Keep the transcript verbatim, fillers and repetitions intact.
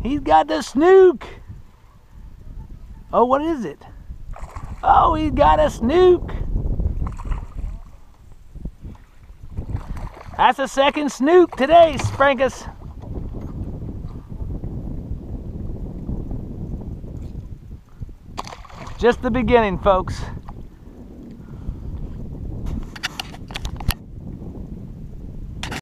He's got the snook. Oh, what is it? Oh, he's got a snook. That's the second snook today, Sprankus. Just the beginning, folks.